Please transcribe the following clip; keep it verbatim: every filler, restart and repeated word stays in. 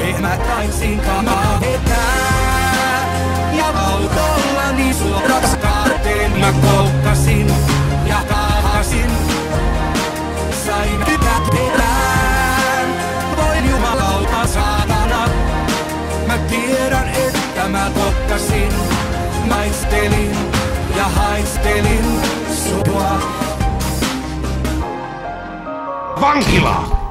Mä taisin kamaa vetää ja autollani sua raskaateen mä koukkasin ja kaahasin. Sain tytät perään, voin jumalauta saatana. Mä tiedän, että mä kokkasin, maistelin ja haistelin sua. Vankila!